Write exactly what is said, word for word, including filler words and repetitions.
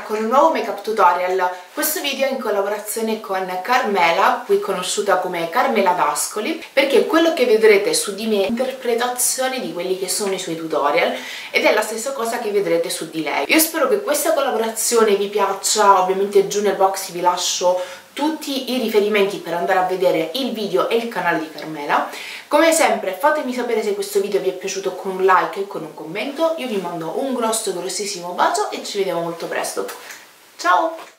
con un nuovo make up tutorial. Questo video è in collaborazione con Carmela, qui conosciuta come Carmela D'Ascoli, perché quello che vedrete su di me è interpretazione di quelli che sono i suoi tutorial ed è la stessa cosa che vedrete su di lei. Io spero che questa collaborazione vi piaccia, ovviamente giù nel box vi lascio tutti i riferimenti per andare a vedere il video e il canale di Carmela. Come sempre fatemi sapere se questo video vi è piaciuto con un like e con un commento. Io vi mando un grosso grossissimo bacio e ci vediamo molto presto. Ciao!